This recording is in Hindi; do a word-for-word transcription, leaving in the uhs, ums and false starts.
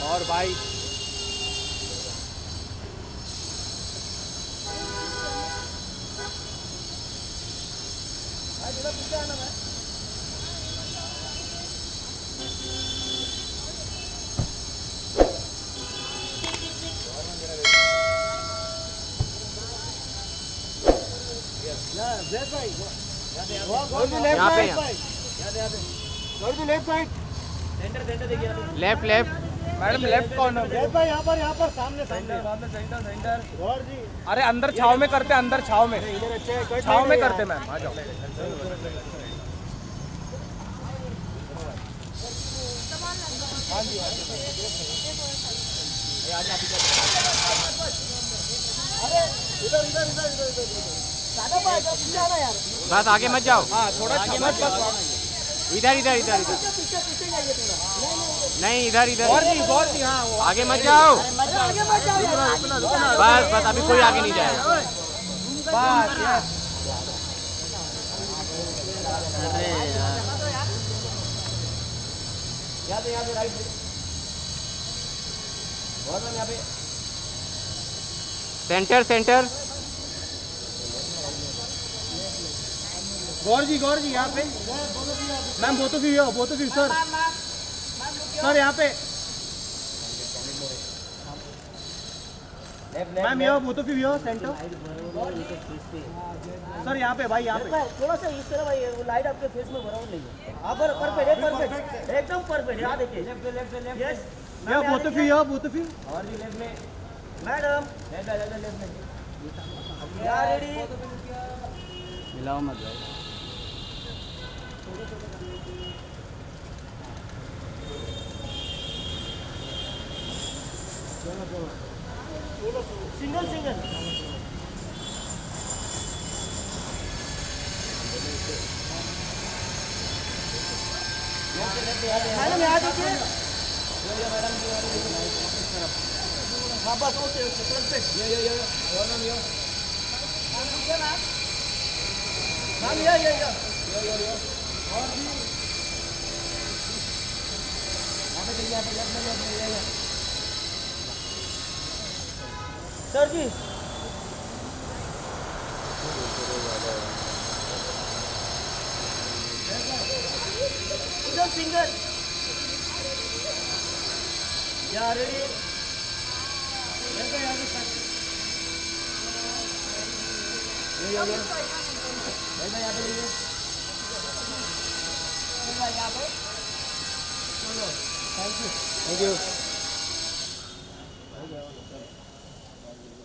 और भाई left left madam left corner भाई यहाँ पर यहाँ पर सामने सेंटर सामने सेंटर सेंटर गौर जी अरे अंदर छाव में करते अंदर छाव में छाव में करते मैम आ जाओ। हाँ जी अरे इधर इधर इधर इधर इधर यार बस आगे मत जाओ। हाँ थोड़ा आगे मत बस इधर इधर इधर इधर पीछे पीछे जाइए थोड़ा नहीं इधर इधर गौर जी गौर जी हाँ वो आगे मत जाओ। आगे मत जाओ यार बस बस अभी कोई आगे नहीं जाएगा। बस यस अरे यार यहाँ पे यहाँ पे राइट गौर मैम यहाँ पे सेंटर सेंटर गौर जी गौर जी यहाँ पे ma'am both of you both of you sir sir यहाँ पे मैम ये both of you centre sir यहाँ पे भाई यहाँ पे थोड़ा सा इस तरह भाई वो लाइट आपके फेस में बराबर नहीं है हाँ पर परफेक्ट परफेक्ट एकदम परफेक्ट यहाँ देखिए लेफ्ट लेफ्ट लेफ्ट यस ये both of you both of you और भी लेफ्ट में मैडम लेफ्ट लेफ्ट लेफ्ट में यार रेडी मिलाओ मत भाई। सिंगल सिंगल मैडम यहाँ देखिए हाँ बस ओके ओके फ्रंट पे ये ये ये और मैम ये मैम ये ये ये ये ये ये और भी यहाँ पे चलिए यहाँ पे लेफ्ट में लेफ्ट में ये ये सर जी सिंगल सिंगल या रेडी ये ये ये ये यहाँ पे लीजिए यहाँ पे चलो थैंक यू थैंक यू